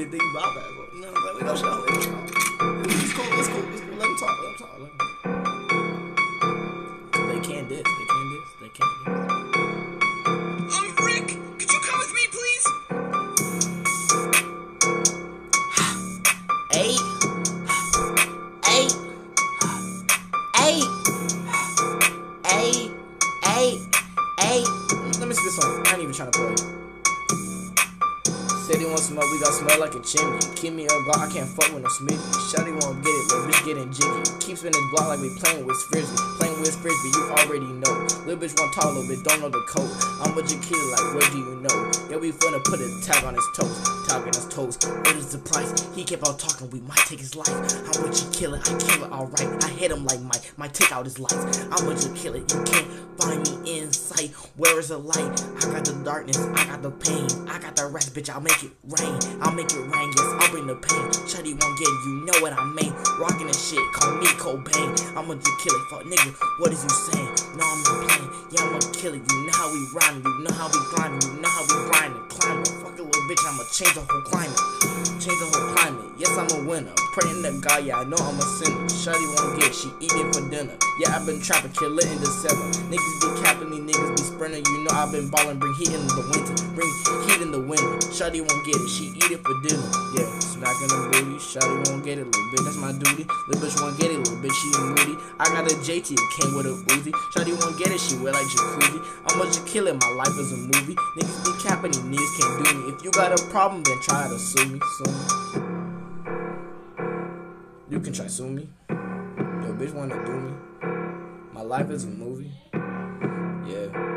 even think about that. But, you know, like, we gonna show. It's cool. It's cool. It's cool. Let him talk. Let him talk. They can't diss. They can't diss. They can't diss. Rick, could you come with me, please? Eight. Let me see this one. I ain't even trying to play. Said he want smoke, we gon' smell like a chimney. Keep me a Glock, I can't fuck with no Smitty. Shawty won't get it, little bitch getting jiggy. Keep spinning his block like we playing with Frisbee. Playing with Frisbee, you already know. Little bitch want talk, little bitch don't know the code. I'm with your kid, like what do you know? Yeah, we finna put a tag on his toes. Tag on his toes, what is the price? He kept on talking, we might take his life. I'm with your killer, I kill it alright. I hit him like Mike, might take out his lights. I'm with your killer, you can't find me in sight. Where is the light? I got the darkness, I got the pain. I got the rest, bitch, I'll make it rain. I'll make it rain, yes, I'll bring the pain. Shawty won't get it, you know what I mean. Rockin' this shit, call me Cobain. I'ma just kill it, fuck nigga, what is you saying? No, I'm not playing, yeah, I'ma kill it. You know how we riding, you know how we grinding, you know how we grinding, climbing. Fuck it, little bitch, I'ma change the whole climate. Change the whole climate, yes, I'm a winner. Praying to God, yeah, I know I'm a sinner. Shawty won't get it, she eat it for dinner. Yeah, I've been trapping, kill it in December. Niggas be capping, these niggas be sprinting. You know I've been ballin', bring heat in the winter. Bring heat in the winter. Shawty won't get it, she eat it for dinner. Yeah, smack in the booty. Shawty won't get it, little bitch, that's my duty. Little bitch won't get it, little bitch, she moody. I got a JT, it came with a Uzi. Shawty won't get it, she wear like jacuzzi. I'ma just kill it, my life is a movie. Niggas be capping, these niggas can't do me. If you got a problem, then try to sue me. Sue me. You can try sue me. Yo, bitch wanna do me. My life is a movie. Yeah.